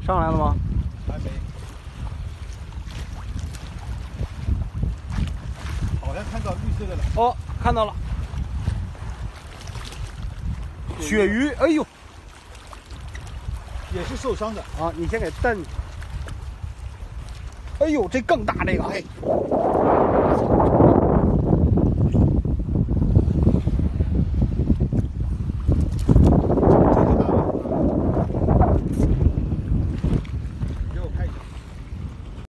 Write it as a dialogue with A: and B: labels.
A: 上来了吗？
B: 还没。好像看到绿色的了。
A: 哦，看到了。鳕鱼，哎呦，
B: 也是受伤的
A: 啊！你先给蹬。哎呦，这更大这个，哎。